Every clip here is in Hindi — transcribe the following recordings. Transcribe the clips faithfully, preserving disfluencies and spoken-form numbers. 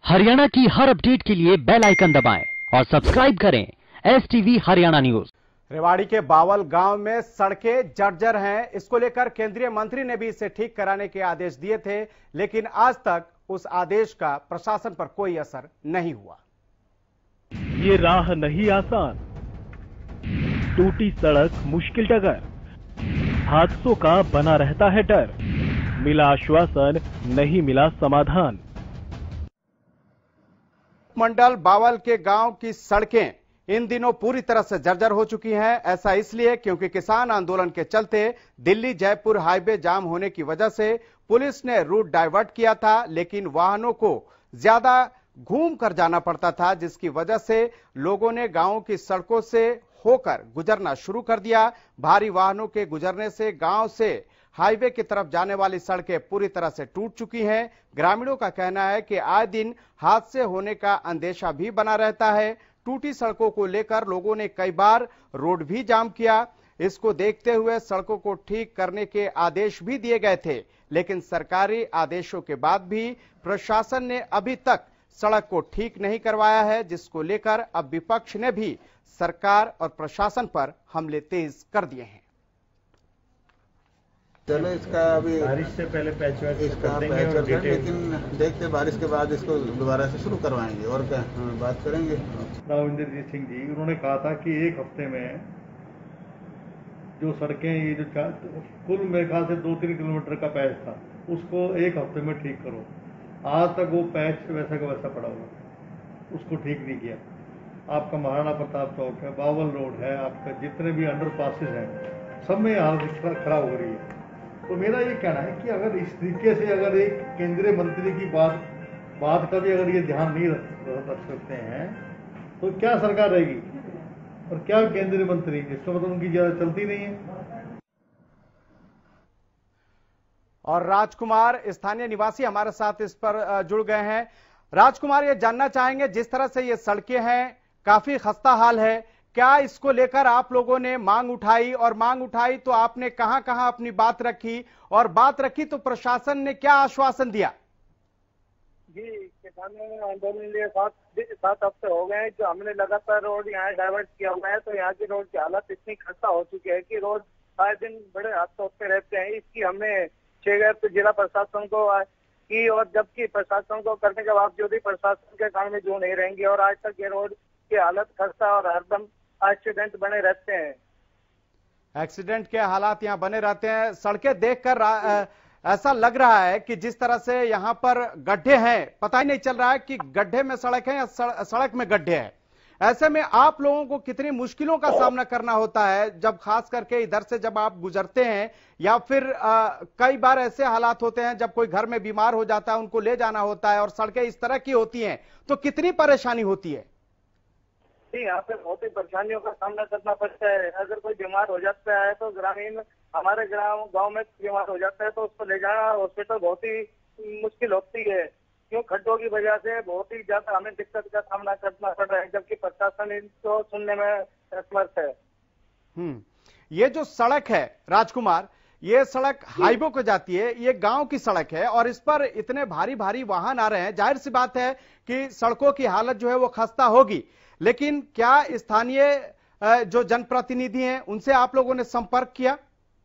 हरियाणा की हर अपडेट के लिए बेल आइकन दबाएं और सब्सक्राइब करें S TV Haryana news. Rewari के बावल गांव में सड़कें जर्जर हैं। इसको लेकर केंद्रीय मंत्री ने भी इसे ठीक कराने के आदेश दिए थे, लेकिन आज तक उस आदेश का प्रशासन पर कोई असर नहीं हुआ। ये राह नहीं आसान, टूटी सड़क मुश्किल डगर, हादसों का बना रहता है डर, मिला आश्वासन नहीं मिला समाधान। मंडल बावल के गांव की सड़कें इन दिनों पूरी तरह से जर्जर हो चुकी हैं। ऐसा इसलिए क्योंकि किसान आंदोलन के चलते दिल्ली जयपुर हाईवे जाम होने की वजह से पुलिस ने रूट डाइवर्ट किया था, लेकिन वाहनों को ज्यादा घूम कर जाना पड़ता था, जिसकी वजह से लोगों ने गांव की सड़कों से होकर गुजरना शुरू कर दिया। भारी वाहनों के गुजरने से गांव से हाईवे की तरफ जाने वाली सड़कें पूरी तरह से टूट चुकी हैं। ग्रामीणों का कहना है कि आए दिन हादसे होने का अंदेशा भी बना रहता है। टूटी सड़कों को लेकर लोगों ने कई बार रोड भी जाम किया। इसको देखते हुए सड़कों को ठीक करने के आदेश भी दिए गए थे, लेकिन सरकारी आदेशों के बाद भी प्रशासन ने अभी तक सड़क को ठीक नहीं करवाया है, जिसको लेकर अब विपक्ष ने भी सरकार और प्रशासन पर हमले तेज कर दिए हैं। चलो इसका अभी बारिश से पहले पैच वर्क इसका पैच वर्क है, लेकिन देखते बारिश के बाद इसको दोबारा से शुरू करवाएंगे और क्या बात करेंगे। राव इंद्रजीत सिंह जी उन्होंने कहा था कि एक हफ्ते में जो सड़कें ये जो कुल मेरे ख्याल से दो तीन किलोमीटर का पैच था उसको एक हफ्ते में ठीक करो। आज तक वो पैच वैसा का वैसा पड़ा हुआ, उसको ठीक नहीं किया। आपका महाराणा प्रताप चौक है, बावल रोड है, आपका जितने भी अंडर पासिस हैं, सब में हालत खराब हो रही है। तो मेरा ये कहना है कि अगर इस तरीके से अगर एक केंद्रीय मंत्री की बात बात का भी अगर ये ध्यान नहीं रख रख सकते हैं तो क्या सरकार रहेगी और क्या केंद्रीय मंत्री, इसका मतलब उनकी ज्यादा चलती नहीं है। और राजकुमार स्थानीय निवासी हमारे साथ इस पर जुड़ गए हैं। राजकुमार, ये जानना चाहेंगे, जिस तरह से ये सड़कें हैं काफी खस्ता हाल है, क्या इसको लेकर आप लोगों ने मांग उठाई, और मांग उठाई तो आपने कहां कहां अपनी बात रखी, और बात रखी तो प्रशासन ने क्या आश्वासन दिया? जी, किसानों आंदोलन लिए सात सात हफ्ते हो गए जो हमने लगातार रोड यहाँ डाइवर्ट किया हुआ है, तो यहाँ की रोड की हालत इतनी खस्ता हो चुकी है कि रोड आए दिन बड़े हादसे होते रहते हैं। इसकी हमने शिकायत जिला प्रशासन को की, और जबकि प्रशासन को करने के बावजूद भी प्रशासन के काम में जो नहीं रहेंगे, और आज तक ये रोड की हालत खस्ता और हरदम एक्सीडेंट बने रहते हैं। एक्सीडेंट के हालात यहाँ बने रहते हैं। सड़कें देखकर ऐसा लग रहा है कि जिस तरह से यहाँ पर गड्ढे हैं, पता ही नहीं चल रहा है कि गड्ढे में सड़क है या सड़क में गड्ढे हैं। ऐसे में आप लोगों को कितनी मुश्किलों का सामना करना होता है, जब खास करके इधर से जब आप गुजरते हैं, या फिर आ, कई बार ऐसे हालात होते हैं जब कोई घर में बीमार हो जाता है, उनको ले जाना होता है और सड़कें इस तरह की होती हैं, तो कितनी परेशानी होती है? यहाँ पे बहुत ही परेशानियों का सामना करना पड़ता है। अगर कोई बीमार हो जाता है तो ग्रामीण हमारे गांव गांव में बीमार हो जाता है तो उसको ले जाना हॉस्पिटल बहुत ही मुश्किल होती है, क्यों खड्डों की वजह से बहुत ही ज्यादा हमें दिक्कत का सामना करना पड़ रहा है, जबकि प्रशासन इनको सुनने में असमर्थ है। हम्म ये जो सड़क है राजकुमार, ये सड़क हाईवे को जाती है, ये गांव की सड़क है और इस पर इतने भारी भारी वाहन आ रहे हैं। जाहिर सी बात है कि सड़कों की हालत जो है वो खस्ता होगी, लेकिन क्या स्थानीय जो जनप्रतिनिधि हैं उनसे आप लोगों ने संपर्क किया?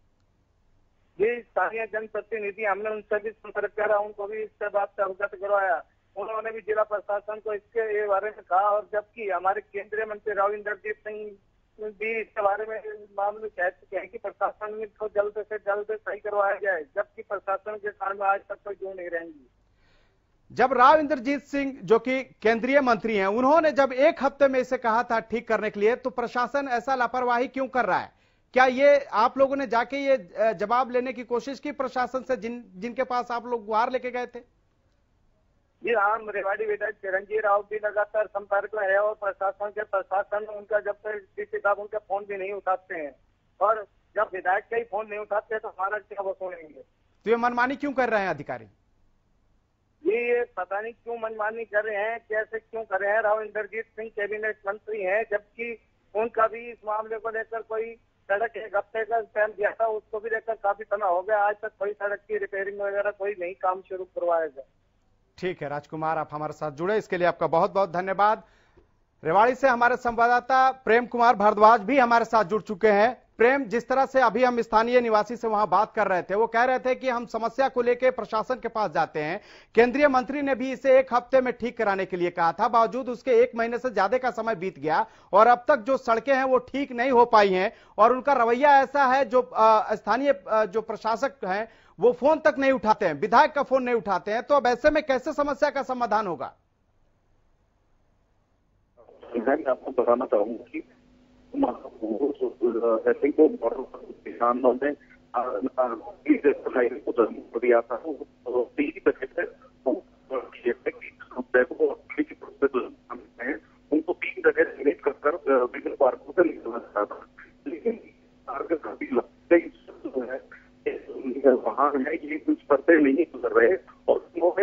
जी, स्थानीय जनप्रतिनिधि हमने उनसे भी संपर्क करा, उनको भी इससे बात से अवगत करवाया। उन्होंने भी जिला प्रशासन को इसके बारे में कहा, और जबकि हमारे केंद्रीय मंत्री राव इंद्रजीत सिंह भी इसके बारे में मामले कह चुके हैं कि प्रशासन को जल्द से जल्द सही करवाया जाए, जबकि प्रशासन के कारण में आज तक कोई क्यों नहीं रहेंगी। जब राव इंद्रजीत सिंह जो कि केंद्रीय मंत्री हैं, उन्होंने जब एक हफ्ते में इसे कहा था ठीक करने के लिए, तो प्रशासन ऐसा लापरवाही क्यों कर रहा है? क्या ये आप लोगों ने जाके ये जवाब लेने की कोशिश की प्रशासन से, जिन जिनके पास आप लोग गुहार लेके गए थे? जी हाँ, रेवाड़ी विधायक चिरंजीव राव भी लगातार संपर्क में है, और प्रशासन के प्रशासन उनका जब तक डीसी साहब उनके फोन भी नहीं उठाते हैं, और जब विधायक का ही फोन नहीं उठाते तो हमारा क्या वो सुनेंगे? तो ये मनमानी क्यों कर रहे हैं अधिकारी? ये ये पता नहीं क्यों मनमानी कर रहे हैं, कैसे क्यों कर रहे हैं। राव इंद्रजीत सिंह कैबिनेट मंत्री हैं, जबकि उनका भी इस मामले को लेकर कोई सड़क एक हफ्ते का टाइम दिया था, उसको भी लेकर काफी समय हो गया, आज तक कोई सड़क की रिपेयरिंग वगैरह कोई नहीं काम शुरू करवाया गया। ठीक है राजकुमार, आप हमारे साथ जुड़े, इसके लिए आपका बहुत बहुत धन्यवाद। रेवाड़ी से हमारे संवाददाता प्रेम कुमार भारद्वाज भी हमारे साथ जुड़ चुके हैं। प्रेम, जिस तरह से अभी हम स्थानीय निवासी से वहां बात कर रहे थे, वो कह रहे थे कि हम समस्या को लेकर प्रशासन के पास जाते हैं, केंद्रीय मंत्री ने भी इसे एक हफ्ते में ठीक कराने के लिए कहा था, बावजूद उसके एक महीने से ज्यादा का समय बीत गया और अब तक जो सड़कें हैं वो ठीक नहीं हो पाई हैं और उनका रवैया ऐसा है, जो स्थानीय जो प्रशासक हैं वो फोन तक नहीं उठाते हैं, विधायक का फोन नहीं उठाते हैं। तो अब ऐसे में कैसे समस्या का समाधान होगा? मैं आपको बताना चाहूंगा कि ऐसे ही किसानों ने को जमीन दिया था, उनको तीन जगह चिन्हित कर विभिन्न पार्कों से निकलना चाहता था, लेकिन वाहन है ये कुछ परते नहीं गुजर रहे और उन्होंने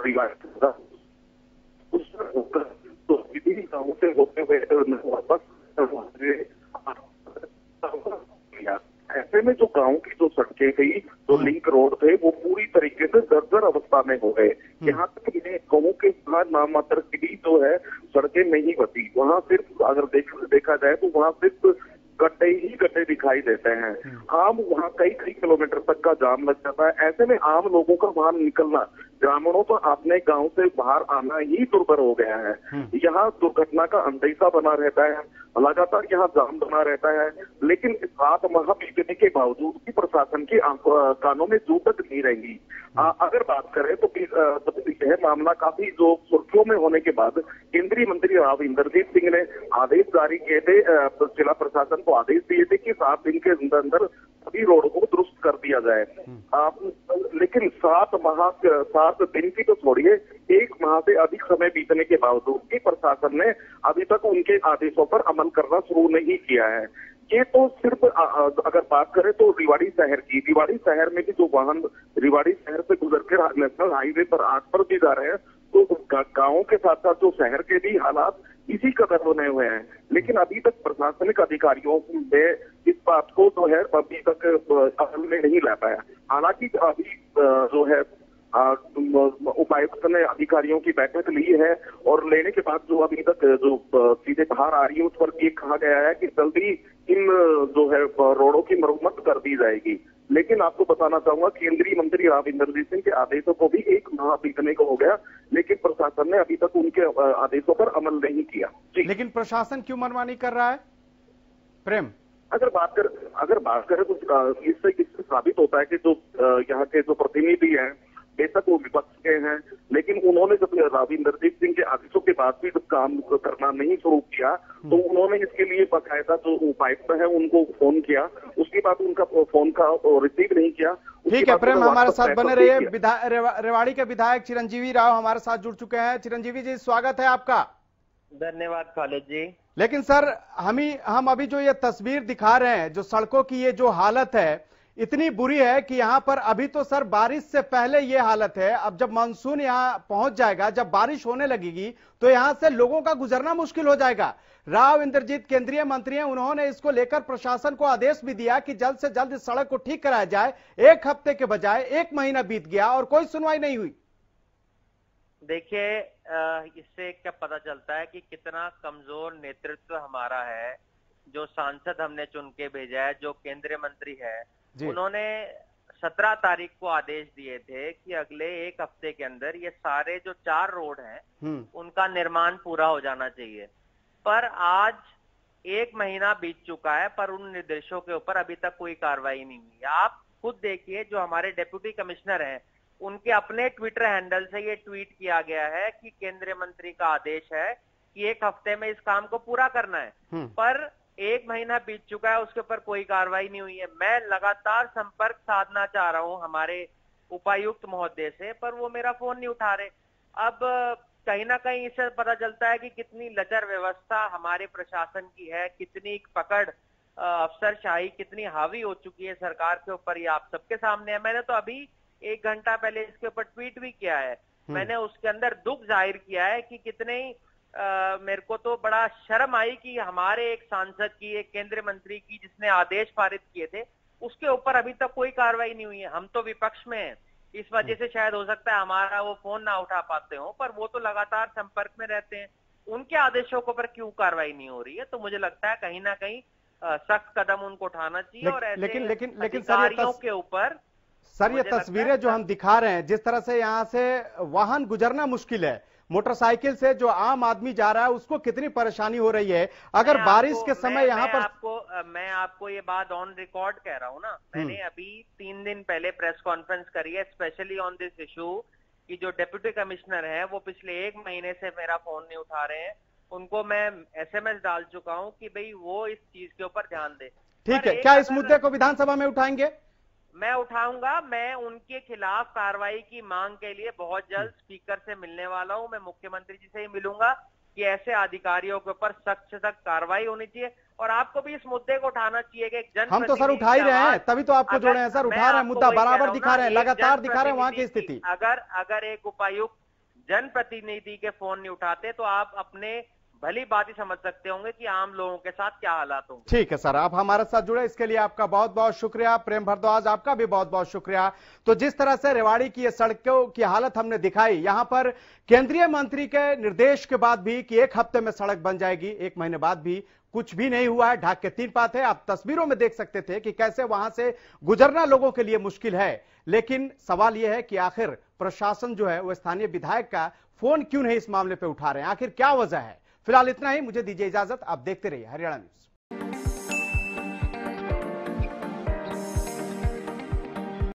तो विभिन्न गाँवों से होते हुए वापस ऐसे में जो गांव की जो सड़कें गई, जो लिंक रोड थे, वो पूरी तरीके से जर्जर अवस्था में हो गए। यहाँ तक मैं कहूँ कि नाम मात्र की भी जो है सड़कें नहीं बची, वहाँ सिर्फ अगर देख, देखा जाए तो वहाँ सिर्फ गड्ढे ही गड्ढे दिखाई देते हैं। आम वहाँ कई कई किलोमीटर तक का जाम लग जाता है। ऐसे में आम लोगों का वहां निकलना, ग्रामीणों को अपने गांव से बाहर आना ही दुर्भर हो गया है। यहाँ दुर्घटना का अंदेशा बना रहता है, लगातार यहाँ जाम बना रहता है, लेकिन सात माह बीतने के बावजूद भी प्रशासन की कानों में जू तक नहीं रहेगी। अगर बात करें तो यह मामला काफी जो सुर्खियों में होने के बाद केंद्रीय मंत्री राव इंद्रजीत सिंह ने आदेश जारी किए थे, जिला प्रशासन को आदेश दिए थे कि सात दिन के अंदर अंदर सभी रोड को दुरुस्त कर दिया जाए। आप लेकिन सात माह सात दिन की तो छोड़िए, एक माह से अधिक समय बीतने के बावजूद भी प्रशासन ने अभी तक उनके आदेशों पर अमल करना शुरू नहीं किया है। ये तो सिर्फ अगर बात करें तो रेवाड़ी शहर की, रेवाड़ी शहर में भी जो वाहन रेवाड़ी शहर से गुजर के नेशनल हाईवे पर आठ पर भी जा रहे हैं, तो गांवों के साथ साथ जो शहर के भी हालात इसी कदर बने हुए हैं। लेकिन अभी तक प्रशासनिक अधिकारियों ने इस बात को जो है अभी तक अमल में नहीं ला पाया। हालांकि अभी जो है उपायुक्त ने अधिकारियों की बैठक ली है और लेने के बाद जो अभी तक जो सीधे बाहर आ रही है उस पर ये कहा गया है कि जल्दी इन जो है रोडों की मरम्मत कर दी जाएगी। लेकिन आपको बताना चाहूंगा, केंद्रीय मंत्री राव इंद्रजीत सिंह के आदेशों को भी एक माह बीतने को हो गया, लेकिन प्रशासन ने अभी तक उनके आदेशों पर अमल नहीं किया। लेकिन प्रशासन क्यों मनमानी कर रहा है? प्रेम, अगर बात कर अगर बात करें तो इससे इससे साबित होता है कि जो यहाँ के जो प्रतिनिधि हैं बेशक वो विपक्ष के हैं, लेकिन उन्होंने जब राव इंद्रजीत सिंह के आदेशों के बाद भी जब काम करना नहीं शुरू किया तो उन्होंने इसके लिए बकायदा जो उपायुक्त है उनको फोन किया, उसके बाद उनका फोन का रिसीव नहीं किया। ठीक है प्रेम, हमारे साथ बने रहिए। रेवाड़ी के विधायक चिरंजीवी राव हमारे साथ जुड़ चुके हैं। चिरंजीवी जी, स्वागत है आपका। धन्यवाद खालिद जी। लेकिन सर, हम ही हम अभी जो ये तस्वीर दिखा रहे हैं, जो सड़कों की ये जो हालत है इतनी बुरी है कि यहाँ पर अभी तो सर बारिश से पहले ये हालत है। अब जब मानसून यहाँ पहुंच जाएगा, जब बारिश होने लगेगी तो यहाँ से लोगों का गुजरना मुश्किल हो जाएगा। राव इंद्रजीत केंद्रीय मंत्री हैं, उन्होंने इसको लेकर प्रशासन को आदेश भी दिया कि जल्द से जल्द इस सड़क को ठीक कराया जाए। एक हफ्ते के बजाय एक महीना बीत गया और कोई सुनवाई नहीं हुई। देखिए, इससे क्या पता चलता है कि कितना कमजोर नेतृत्व हमारा है। जो सांसद हमने चुन के भेजा है, जो केंद्रीय मंत्री है, उन्होंने सत्रह तारीख को आदेश दिए थे कि अगले एक हफ्ते के अंदर ये सारे जो चार रोड हैं उनका निर्माण पूरा हो जाना चाहिए। पर आज एक महीना बीत चुका है, पर उन निर्देशों के ऊपर अभी तक कोई कार्रवाई नहीं हुई। आप खुद देखिए, जो हमारे डिप्टी कमिश्नर हैं उनके अपने ट्विटर हैंडल से ये ट्वीट किया गया है कि केंद्रीय मंत्री का आदेश है कि एक हफ्ते में इस काम को पूरा करना है, पर एक महीना बीत चुका है, उसके ऊपर कोई कार्रवाई नहीं हुई है। मैं लगातार संपर्क साधना चाह रहा हूं हमारे उपायुक्त महोदय से, पर वो मेरा फोन नहीं उठा रहे। अब कहीं ना कहीं इससे पता चलता है कि कितनी लचर व्यवस्था हमारे प्रशासन की है, कितनी पकड़ अफसरशाही कितनी हावी हो चुकी है सरकार के ऊपर, ये आप सबके सामने है। मैंने तो अभी एक घंटा पहले इसके ऊपर ट्वीट भी किया है। मैंने उसके अंदर दुख जाहिर किया है कि कितने Uh, मेरे को तो बड़ा शर्म आई कि हमारे एक सांसद की, एक केंद्रीय मंत्री की, जिसने आदेश पारित किए थे, उसके ऊपर अभी तक कोई कार्रवाई नहीं हुई है। हम तो विपक्ष में हैं, इस वजह से शायद हो सकता है हमारा वो फोन ना उठा पाते हो, पर वो तो लगातार संपर्क में रहते हैं। उनके आदेशों के ऊपर क्यों कार्रवाई नहीं हो रही है? तो मुझे लगता है कहीं ना कहीं सख्त कदम उनको उठाना चाहिए। ले, और ऐसे लेकिन लेकिन लेकिन अधिकारियों के ऊपर सर ये तस्वीरें जो हम दिखा रहे हैं, जिस तरह से यहाँ से वाहन गुजरना मुश्किल है, मोटरसाइकिल से जो आम आदमी जा रहा है उसको कितनी परेशानी हो रही है। अगर बारिश के समय यहाँ पर आपको मैं आपको ये बात ऑन रिकॉर्ड कह रहा हूँ ना, मैंने अभी तीन दिन पहले प्रेस कॉन्फ्रेंस करी है स्पेशली ऑन दिस इशू कि जो डिप्टी कमिश्नर है वो पिछले एक महीने से मेरा फोन नहीं उठा रहे हैं। उनको मैं एसएमएस डाल चुका हूँ कि भाई वो इस चीज के ऊपर ध्यान दे। ठीक है, क्या इस मुद्दे को विधानसभा में उठाएंगे? मैं उठाऊंगा। मैं उनके खिलाफ कार्रवाई की मांग के लिए बहुत जल्द स्पीकर से मिलने वाला हूं। मैं मुख्यमंत्री जी से ही मिलूंगा कि ऐसे अधिकारियों के ऊपर सख्त से सख्त कार्रवाई होनी चाहिए। और आपको भी इस मुद्दे को उठाना चाहिए कि एक जन हम तो सर उठा ही रहे हैं, तभी तो आपको जोड़े हैं सर। उठा रहे हैं, मुद्दा बराबर दिखा रहे हैं, लगातार दिखा रहे हैं वहां की स्थिति। अगर अगर एक उपायुक्त जनप्रतिनिधि के फोन नहीं उठाते तो आप अपने भली बात ही समझ सकते होंगे कि आम लोगों के साथ क्या हालात होंगे। ठीक है सर, आप हमारे साथ जुड़े इसके लिए आपका बहुत बहुत शुक्रिया। प्रेम भारद्वाज, आपका भी बहुत बहुत शुक्रिया। तो जिस तरह से रेवाड़ी की ये सड़कों की हालत हमने दिखाई, यहां पर केंद्रीय मंत्री के निर्देश के बाद भी कि एक हफ्ते में सड़क बन जाएगी, एक महीने बाद भी कुछ भी नहीं हुआ है। ढाक के तीन पात है। आप तस्वीरों में देख सकते थे कि कैसे वहां से गुजरना लोगों के लिए मुश्किल है। लेकिन सवाल यह है कि आखिर प्रशासन जो है वो स्थानीय विधायक का फोन क्यों नहीं इस मामले पर उठा रहे हैं, आखिर क्या वजह है? फिलहाल इतना ही, मुझे दीजिए इजाजत। आप देखते रहिए हरियाणा न्यूज।